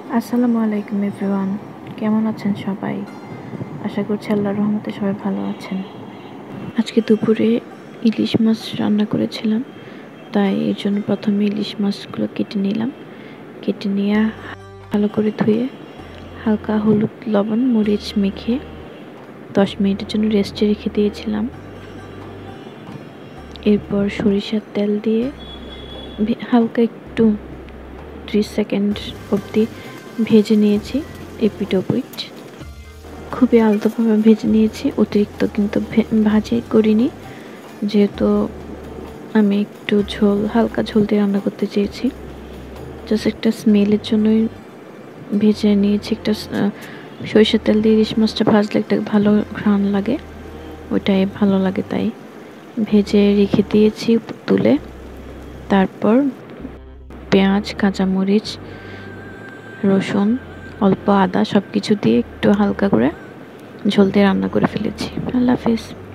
আসসালামু আলাইকুম এভরিওয়ান, কেমন আছেন সবাই? আশা করছি আল্লাহর রহমতে সবাই ভালো আছেন। আজকে দুপুরে ইলিশ মাছ রান্না করেছিলাম, তাই এর জন্য প্রথমে ইলিশ মাছগুলো কেটে নিলাম। কেটে নিয়ে ভালো করে ধুয়ে হালকা হলুদ লবণ মরিচ মেখে 10 মিনিটের জন্য রেস্টে রেখে দিয়েছিলাম। এরপর সরিষার তেল দিয়ে হালকা একটু 3 সেকেন্ড অবধি ভেজে নিয়েছি এপিঠ ওপিঠ। খুবই আলতোভাবে ভেজে নিয়েছি, অতিরিক্ত কিন্তু ভাজি করিনি, যেহেতু আমি একটু হালকা ঝোল দিয়ে রান্না করতে চেয়েছি। জাস্ট একটা স্মেলের জন্যই ভেজে নিয়েছি। একটা সরিষার তেল দিয়ে ইলিশ মাছটা ভাজলে একটা ভালো ঘ্রাণ লাগে, ওইটাই ভালো লাগে, তাই ভেজে রেখে দিয়েছি তুলে। তারপর পেঁয়াজ, কাঁচামরিচ, রসুন, অল্প আদা সব কিছু দিয়ে একটু হালকা করে ঝোল দিয়ে রান্না করে ফেলেছি। আল্লাহ হাফেজ।